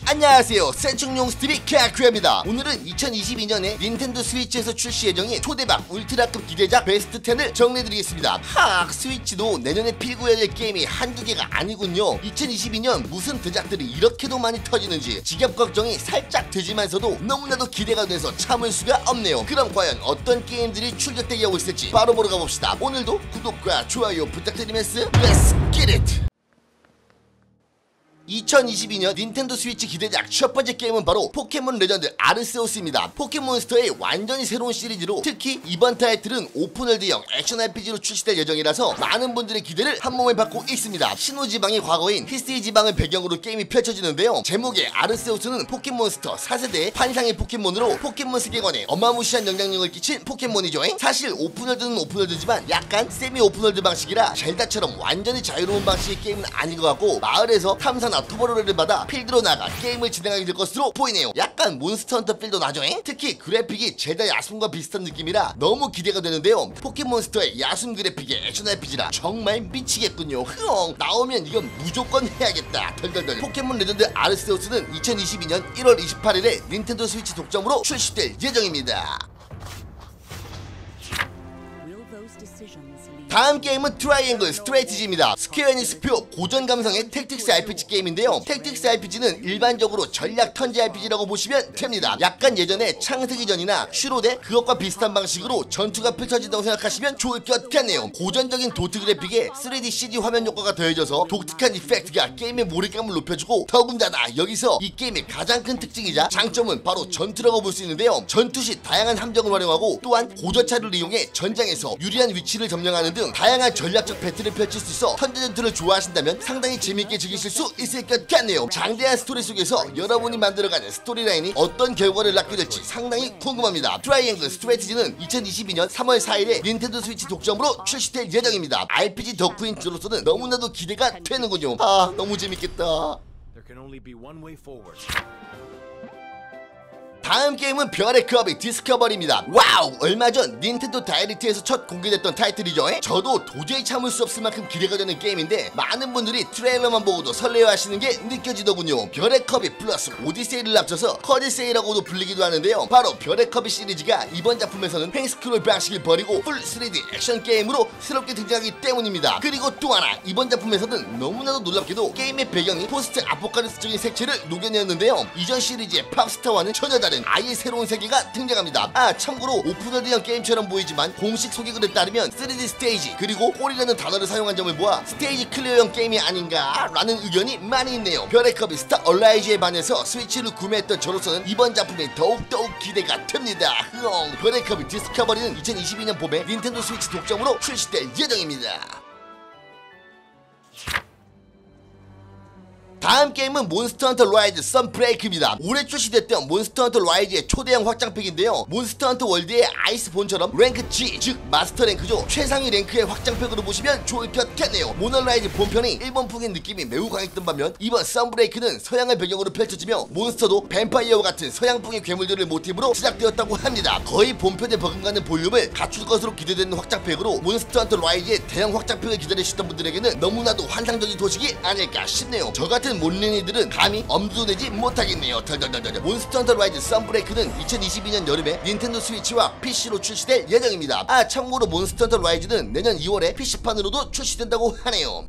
안녕하세요, 센충용 스트릿 캬크입니다. 오늘은 2022년에 닌텐도 스위치에서 출시 예정인 초대박 울트라급 기대작 베스트 10을 정리해드리겠습니다. 스위치도 내년에 필구해야 될 게임이 한두 개가 아니군요. 2022년 무슨 대작들이 이렇게도 많이 터지는지 지겹 걱정이 살짝 되지만서도 너무나도 기대가 돼서 참을 수가 없네요. 그럼 과연 어떤 게임들이 출격대기하고 있을지 바로 보러 가봅시다. 오늘도 구독과 좋아요 부탁드리면서 Let's get it! 2022년 닌텐도 스위치 기대작 첫 번째 게임은 바로 포켓몬 레전드 아르세우스입니다. 포켓몬스터의 완전히 새로운 시리즈로 특히 이번 타이틀은 오픈월드형 액션 RPG로 출시될 예정이라서 많은 분들의 기대를 한몸에 받고 있습니다. 신호지방의 과거인 히스테리 지방을 배경으로 게임이 펼쳐지는데요. 제목의 아르세우스는 포켓몬스터 4세대의 환상의 포켓몬으로 포켓몬 세계관에 어마무시한 영향력을 끼친 포켓몬이죠. 사실 오픈월드는 오픈월드지만 약간 세미 오픈월드 방식이라 젤다처럼 완전히 자유로운 방식의 게임은 아닌 것 같고, 마을에서 탐사나 투버로를 받아 필드로 나가 게임을 진행하게 될 것으로 보이네요. 약간 몬스터 헌터 필도 나죠. 특히 그래픽이 젤다 야숨과 비슷한 느낌이라 너무 기대가 되는데요. 포켓몬스터의 야숨 그래픽의 액션 RPG라 정말 미치겠군요. 나오면 이건 무조건 해야겠다. 덜덜덜. 포켓몬 레전드 아르세우스는 2022년 1월 28일에 닌텐도 스위치 독점으로 출시될 예정입니다. 다음 게임은 트라이앵글 스트레이티지입니다. 스퀘어 에닉스표 고전 감성의 택틱스 RPG 게임인데요. 택틱스 RPG는 일반적으로 전략 턴제 RPG라고 보시면 됩니다. 약간 예전에 창세기 전이나 슈로데 그것과 비슷한 방식으로 전투가 펼쳐진다고 생각하시면 좋을 것 같네요. 고전적인 도트 그래픽에 3D CG 화면 효과가 더해져서 독특한 이펙트가 게임의 몰입감을 높여주고, 더군다나 여기서 이 게임의 가장 큰 특징이자 장점은 바로 전투라고 볼 수 있는데요. 전투 시 다양한 함정을 활용하고 또한 고저차를 이용해 전장에서 유리한 위치를 점령하는 등 다양한 전략적 배틀을 펼칠 수 있어 현대 전투를 좋아하신다면 상당히 재미있게 즐기실 수 있을 것 같네요. 장대한 스토리 속에서 여러분이 만들어가는 스토리라인이 어떤 결과를 낳게 될지 상당히 궁금합니다. 트라이앵글 스트레이티지는 2022년 3월 4일에 닌텐도 스위치 독점으로 출시될 예정입니다. RPG 덕후인으로서는 너무나도 기대가 되는군요. 너무 재밌겠다. 다음 게임은 별의 커비 디스커버리입니다. 와우! 얼마 전 닌텐도 다이렉트에서 첫 공개됐던 타이틀이죠. 저도 도저히 참을 수 없을 만큼 기대가 되는 게임인데 많은 분들이 트레일러만 보고도 설레어하시는 게 느껴지더군요. 별의 커비 플러스 오디세이를 합쳐서 커디세이라고도 불리기도 하는데요. 바로 별의 커비 시리즈가 이번 작품에서는 횡스크롤 방식을 버리고 풀 3D 액션 게임으로 새롭게 등장하기 때문입니다. 그리고 또 하나, 이번 작품에서는 너무나도 놀랍게도 게임의 배경이 포스트 아포칼립스적인 색채를 녹여내었는데요. 이전 시리즈의 팝스타와는 전혀 다른 아예 새로운 세계가 등장합니다. 참고로 오픈월드형 게임처럼 보이지만 공식 소개글에 따르면 3D 스테이지 그리고 홀이라는 단어를 사용한 점을 보아 스테이지 클리어형 게임이 아닌가 라는 의견이 많이 있네요. 별의 커비 스타 얼라이즈에 반해서 스위치를 구매했던 저로서는 이번 작품이 더욱더욱 기대가 됩니다. 별의 커비 디스커버리는 2022년 봄에 닌텐도 스위치 독점으로 출시될 예정입니다. 다음 게임은 몬스터 헌터 라이즈 선브레이크입니다. 올해 출시됐던 몬스터 헌터 라이즈의 초대형 확장팩인데요. 몬스터 헌터 월드의 아이스본처럼 랭크 G, 즉 마스터 랭크죠. 최상위 랭크의 확장팩으로 보시면 좋을 것 같네요. 모노라이즈 본편이 일본풍의 느낌이 매우 강했던 반면 이번 선브레이크는 서양을 배경으로 펼쳐지며 몬스터도 뱀파이어와 같은 서양풍의 괴물들을 모티브로 제작되었다고 합니다. 거의 본편에 버금가는 볼륨을 갖출 것으로 기대되는 확장팩으로 몬스터 헌터 라이즈의 대형 확장팩을 기다리시던 분들에게는 너무나도 환상적인 도식이 아닐까 싶네요. 저같은 몰린이들은 감히 엄두도 내지 못하겠네요. 몬스터 헌터 라이즈 선브레이크는 2022년 여름에 닌텐도 스위치와 PC로 출시될 예정입니다. 참고로 몬스터 헌터 라이즈는 내년 2월에 PC판으로도 출시된다고 하네요.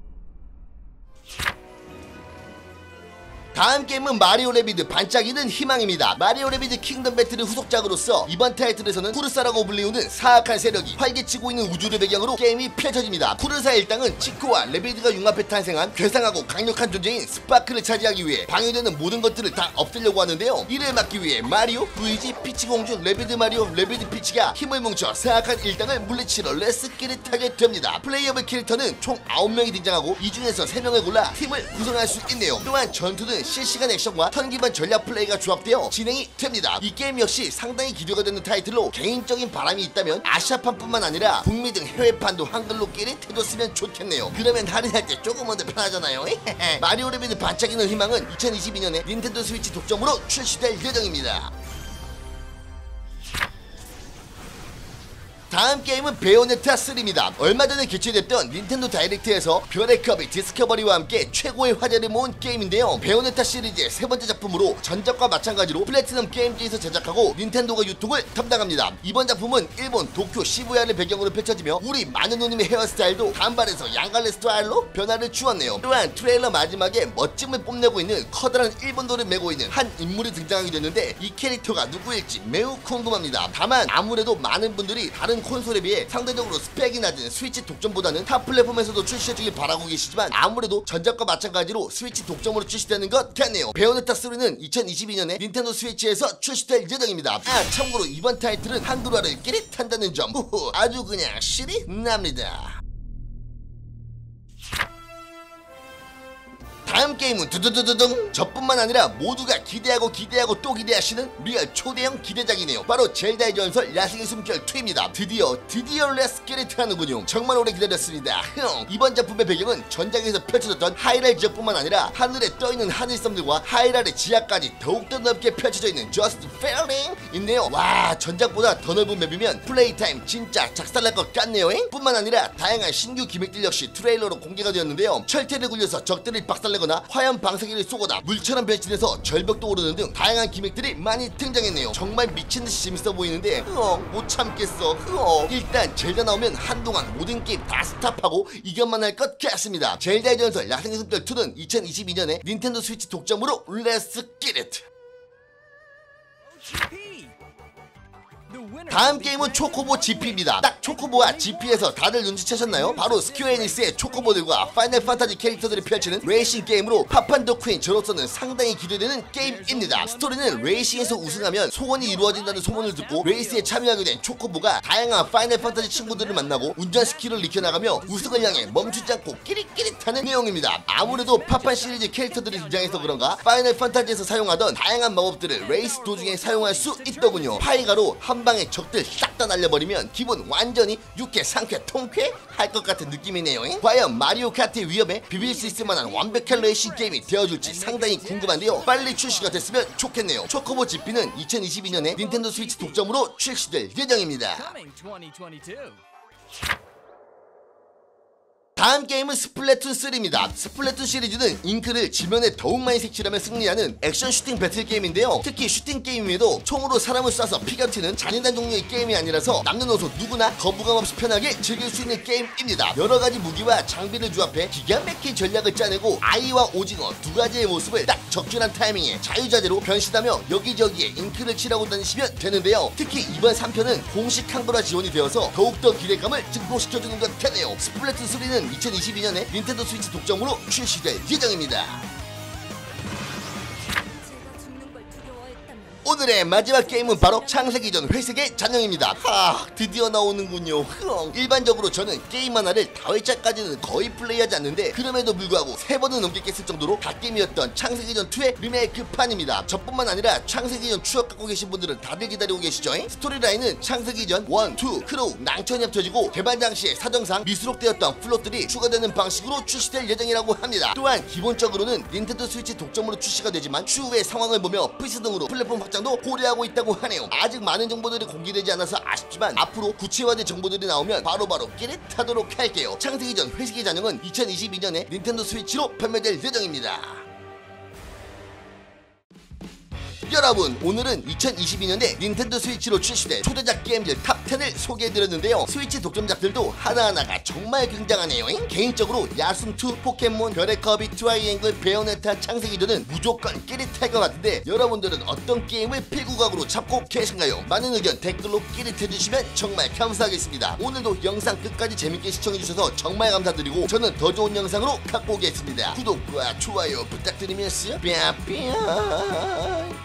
다음 게임은 마리오 레비드 반짝이는 희망입니다. 마리오 레비드 킹덤 배틀의 후속작으로서 이번 타이틀에서는 쿠르사라고 불리우는 사악한 세력이 활개치고 있는 우주를 배경으로 게임이 펼쳐집니다. 쿠르사 일당은 치코와 레비드가 융합해 탄생한 괴상하고 강력한 존재인 스파크를 차지하기 위해 방해되는 모든 것들을 다 없애려고 하는데요. 이를 막기 위해 마리오, 루이지, 피치 공주, 레비드 마리오, 레비드 피치가 힘을 뭉쳐 사악한 일당을 물리치러 레스키를 타게 됩니다. 플레이어블 캐릭터는 총 9명이 등장하고 이 중에서 3명을 골라 팀을 구성할 수 있네요. 또한 전투는 실시간 액션과 턴 기반 전략 플레이가 조합되어 진행이 됩니다. 이 게임 역시 상당히 기대가 되는 타이틀로 개인적인 바람이 있다면 아시아판뿐만 아니라 북미 등 해외판도 한글로 깨릿해줬으면 좋겠네요. 그러면 할인할 때 조금은 더 편하잖아요. 마리오 레비드 반짝이는 희망은 2022년에 닌텐도 스위치 독점으로 출시될 예정입니다. 다음 게임은 베요네타 3입니다. 얼마 전에 개최됐던 닌텐도 다이렉트에서 별의 커비 디스커버리와 함께 최고의 화제를 모은 게임인데요. 베요네타 시리즈의 세 번째 작품으로 전작과 마찬가지로 플래티넘 게임즈에서 제작하고 닌텐도가 유통을 담당합니다. 이번 작품은 일본 도쿄 시부야를 배경으로 펼쳐지며 우리 많은 누님의 헤어스타일도 단발에서 양갈래 스타일로 변화를 주었네요. 또한 트레일러 마지막에 멋짐을 뽐내고 있는 커다란 일본도를 메고 있는 한 인물이 등장하게 됐는데 이 캐릭터가 누구일지 매우 궁금합니다. 다만 아무래도 많은 분들이 다른 콘솔에 비해 상대적으로 스펙이 낮은 스위치 독점보다는 타 플랫폼에서도 출시해주길 바라고 계시지만 아무래도 전작과 마찬가지로 스위치 독점으로 출시되는 것 같네요. 베요네타 3는 2022년에 닌텐도 스위치에서 출시될 예정입니다. 참고로 이번 타이틀은 한글화를 끼릿한다는 점 후후 아주 그냥 실이 납니다. 다음 게임은 두두두두둥 저뿐만 아니라 모두가 기대하고 또 기대하시는 리얼 초대형 기대작이네요. 바로 젤다의 전설 야생의 숨결 2입니다. 드디어 Let's Get It 하는군요. 정말 오래 기다렸습니다. 이번 작품의 배경은 전작에서 펼쳐졌던 하이랄 지역뿐만 아니라 하늘에 떠있는 하늘섬들과 하이랄의 지하까지 더욱더 넓게 펼쳐져 있는 Just Failing 인데요. 와, 전작보다 더 넓은 맵이면 플레이 타임 진짜 작살날 것 같네요. 뿐만 아니라 다양한 신규 기믹들 역시 트레일러로 공개가 되었는데요. 철퇴를 굴려서 적들을 박살내거나 화염 방사기를 쏘거나 물처럼 변신해서 절벽도 오르는 등 다양한 기믹들이 많이 등장했네요. 정말 미친듯이 재밌어 보이는데 못 참겠어. 일단 젤다 나오면 한동안 모든 게임 다 스탑하고 이것만 할 것 같습니다. 젤다의 전설 야생의 숨결 2는 2022년에 닌텐도 스위치 독점으로 Let's Get It. 다음 게임은 초코보 GP입니다. 딱 초코보와 GP에서 다들 눈치채셨나요? 바로 스퀘어 에닉스의 초코보들과 파이널 판타지 캐릭터들이 펼치는 레이싱 게임으로 파판 더 퀸 저로서는 상당히 기대되는 게임입니다. 스토리는 레이싱에서 우승하면 소원이 이루어진다는 소문을 듣고 레이스에 참여하게 된 초코보가 다양한 파이널 판타지 친구들을 만나고 운전 스킬을 익혀나가며 우승을 향해 멈추지 않고 끼릿끼릿하는 내용입니다. 아무래도 파판 시리즈 캐릭터들이 등장해서 그런가 파이널 판타지에서 사용하던 다양한 마법들을 레이스 도중에 사용할 수 있더군요. 파이가로 한 방에 적들 싹 다 날려버리면 기분 완전히 유쾌 상쾌 통쾌 할 것 같은 느낌이네요. 과연 마리오 카트의 위험에 비빌 수 있을 만한 완벽한 레이싱 게임이 되어줄지 상당히 궁금한데요. 빨리 출시가 됐으면 좋겠네요. 초코보 GP는 2022년에 닌텐도 스위치 독점으로 출시될 예정입니다. 다음 게임은 스플래툰 3입니다. 스플래툰 시리즈는 잉크를 지면에 더욱 많이 색칠하면 승리하는 액션 슈팅 배틀 게임인데요. 특히 슈팅 게임임에도 총으로 사람을 쏴서 피가 튀는 잔인한 종류의 게임이 아니라서 남녀노소 누구나 거부감 없이 편하게 즐길 수 있는 게임입니다. 여러가지 무기와 장비를 조합해 기가 막힌 전략을 짜내고 아이와 오징어 두 가지의 모습을 딱 적절한 타이밍에 자유자재로 변신하며 여기저기에 잉크를 칠하고 다니시면 되는데요. 특히 이번 3편은 공식 한글화 지원이 되어서 더욱더 기대감을 증폭시켜주는 것 같네요. 스플래툰 3는 2022년에 닌텐도 스위치 독점으로 출시될 예정입니다. 오늘의 마지막 게임은 바로 창세기 전 회색의 잔영입니다. 드디어 나오는군요. 일반적으로 저는 게임 하나를 다회차까지는 거의 플레이하지 않는데 그럼에도 불구하고 3번은 넘게 깼을 정도로 갓게임이었던 창세기 전 2의 리메이크판입니다. 저뿐만 아니라 창세기 전 추억 갖고 계신 분들은 다들 기다리고 계시죠? 스토리라인은 창세기 전 1, 2, 크로우, 낭천이 합쳐지고 개발 당시에 사정상 미수록되었던 플롯들이 추가되는 방식으로 출시될 예정이라고 합니다. 또한 기본적으로는 닌텐도 스위치 독점으로 출시가 되지만 추후의 상황을 보며 PC 등으로 플랫폼 확장 도 고려하고 있다고 하네요. 아직 많은 정보들이 공개되지 않아서 아쉽지만 앞으로 구체화된 정보들이 나오면 바로바로 끼릿하도록 할게요. 창세기 전 회색의 잔영은 2022년에 닌텐도 스위치로 판매될 예정입니다. 여러분, 오늘은 2022년에 닌텐도 스위치로 출시된 초대작 게임들 탑10을 소개해드렸는데요. 스위치 독점작들도 하나하나가 정말 굉장하네요. 개인적으로 야숨2, 포켓몬, 별의 커비, 트라이앵글, 베요네타, 창세기전은 무조건 끼릿할 것 같은데 여러분들은 어떤 게임을 필구각으로 잡고 계신가요? 많은 의견 댓글로 끼릿해주시면 정말 감사하겠습니다. 오늘도 영상 끝까지 재밌게 시청해주셔서 정말 감사드리고 저는 더 좋은 영상으로 갖고 오겠습니다. 구독과 좋아요 부탁드리면서 뿅뿅